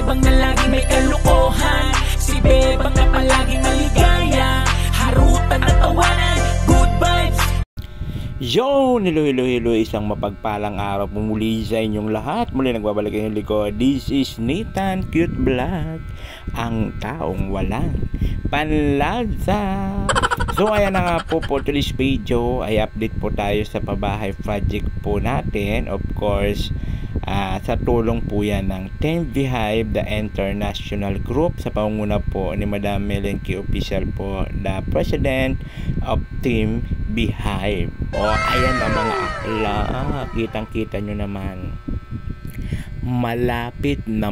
Bebang na lagi may kalukuhan, si Bebang na palaging maligaya, harutan at tawanan, good vibes. Yo! Hello, isang mapagpalang araw po muli sa inyong lahat. Muli nagbabalik ang likod. This is Nathan Cute Vlog, ang taong walang panlasa. So ayan na nga po for today's video ay update po tayo sa pabahay project po natin. Of course, sa tulong po yan ng Team Beehive, the international group, sa pangunguna po ni Madam Melenki Official po, the president of Team Beehive. O ayan ang mga akla, kitang-kita nyo naman, malapit na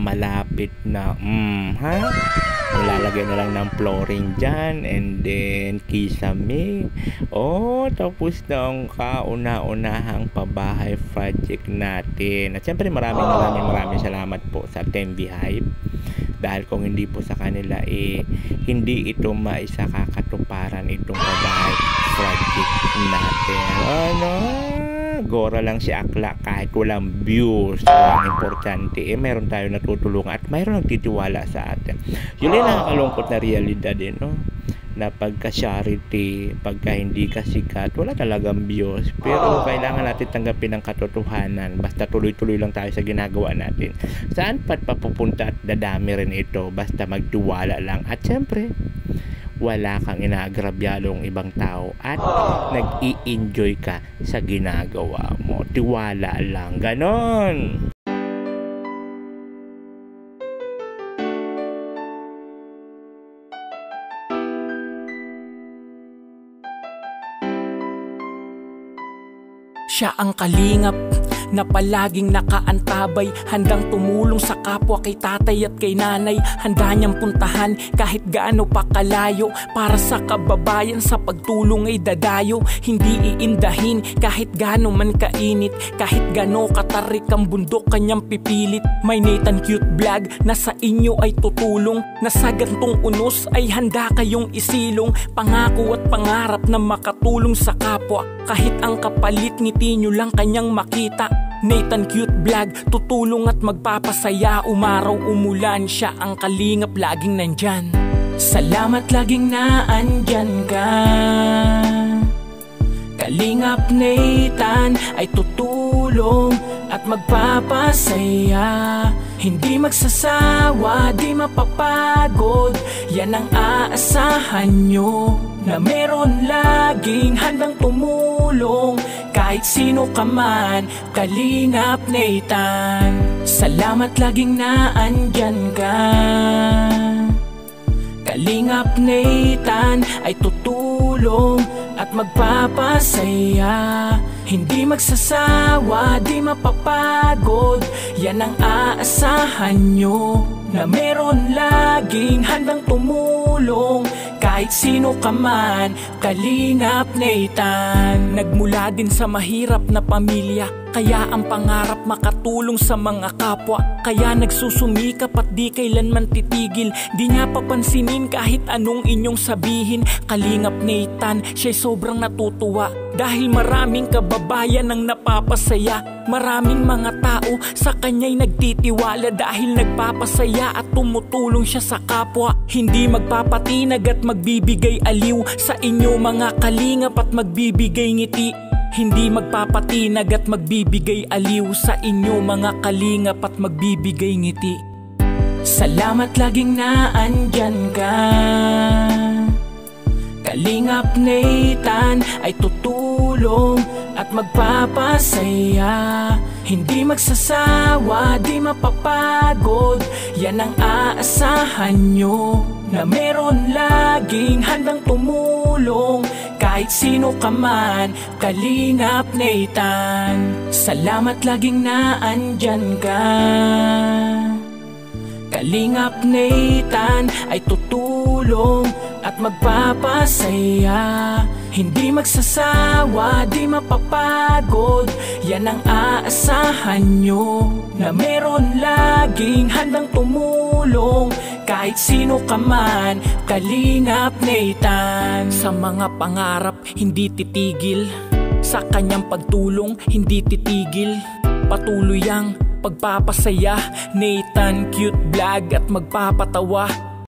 lalagay na lang ng flooring dyan, and then kisame. Tapos na ang kauna-unahang pabahay project natin. At syempre maraming salamat po sa Team Beehive, dahil kung hindi po sa kanila hindi ito maisakakatuparan itong pabahay project natin. Gora lang si akla kahit walang views. Ang importante meron tayo natutulungan at mayroon nagtitiwala sa atin. Yun ay nakakalungkot na realidad na pagka-charity, pagka hindi ka sikat, wala talagang views. Pero kailangan natin tanggapin ang katotohanan. Basta tuloy-tuloy lang tayo sa ginagawa natin. Saan pa't papupunta at dadami rin ito, basta magtiwala lang. At syempre, wala kang inaagrabyadong ibang tao at nag-i-enjoy ka sa ginagawa mo. Tiwala lang, ganon. Siya ang kalingap na palaging nakaantabay, handang tumulong sa kapwa, kay tatay at kay nanay. Handa niyang puntahan kahit gaano pa kalayo, para sa kababayan sa pagtulong ay dadayo. Hindi iindahin kahit gaano man kainit, kahit gaano katarik ang bundok kanyang pipilit. May Nathan Cute Vlog na sa inyo ay tutulong, na sa gantong unos ay handa kayong isilong. Pangako at pangarap na makatulong sa kapwa, kahit ang kapalit ngiti nyo lang kanyang makita. Nathan Cute Vlog, tutulong at magpapasaya. Umaraw umulan, siya ang kalingap, laging nandyan. Salamat laging naandyan ka. Kalingap Nathan ay tutulong at magpapasaya. Hindi magsasawa, di mapapagod, yan ang aasahan nyo, na meron laging handang tumulong kahit sino ka man. Kalingap Nathan, salamat laging naandyan ka. Kalingap Nathan ay tutulong at magpapasaya. Hindi magsasawa, di mapapagod, yan ang aasahan nyo, na meron laging handang tumulong kahit sino ka man. Kalingap Nathan, nagmula din sa mahirap na pamilya, kaya ang pangarap makatulong sa mga kapwa. Kaya nagsusumikap at di kailanman titigil, di niya papansinin kahit anong inyong sabihin. Kalingap Nathan, siya'y sobrang natutuwa, dahil maraming kababayan ang napapasaya. Maraming mga tao sa kanya'y nagtitiwala, dahil nagpapasaya at tumutulong siya sa kapwa. Hindi magpapatinag at magbibigay aliw sa inyo mga kalingap, at magbibigay ngiti. Hindi magpapatinag at magbibigay aliw sa inyo mga kalingap, at magbibigay ngiti. Salamat laging naandyan ka. Kalingap Nathan ay tutulong at magpapasaya. Hindi magsasawa, di mapapagod, yan ang aasahan nyo, na meron laging handang tumulong kahit sino ka man. Kalingap Nathan, salamat laging naandyan ka. Kalingap Nathan ay tutulong at magpapasaya. Hindi magsasawa, di mapapagod, yan ang aasahan nyo, na meron laging handang tumulong kahit sino ka man. Kalingap Nathan, sa mga pangarap hindi titigil, sa kanyang pagtulong hindi titigil. Patuloy ang pagpapasaya. Nathan Cute Vlog at magpapatawa.